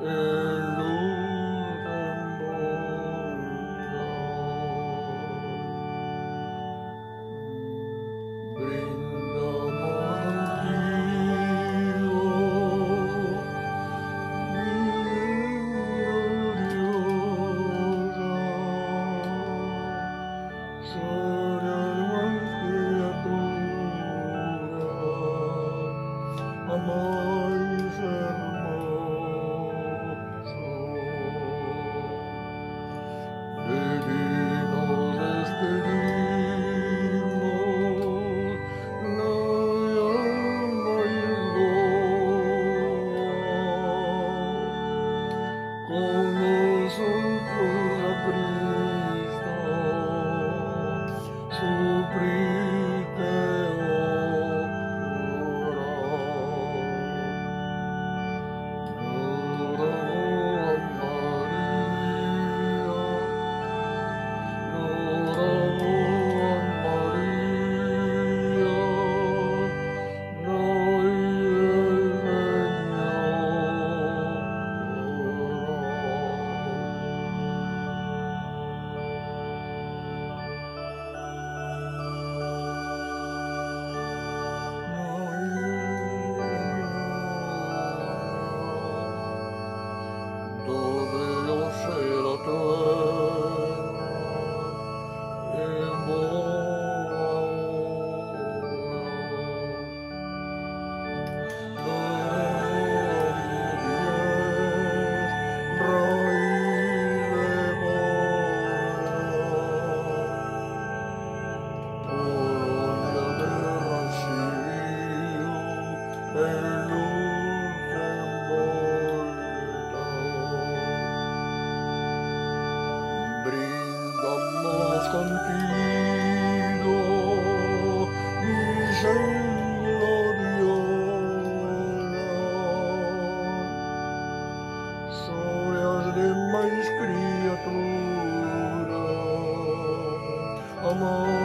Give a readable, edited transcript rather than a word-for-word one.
en luz desborda. Brindamos contigo, gloriosa, soñada criatura, amáis hermoso. De ti nos despedimos, gloria, alma y gloria. Con nosotros a Cristo, suplique ora. Lloramos a María, lloramos a María, no hay donde yo será eterna, en boa brindamos contigo, Virgen gloriosa, sobre as demais criaturas, amor.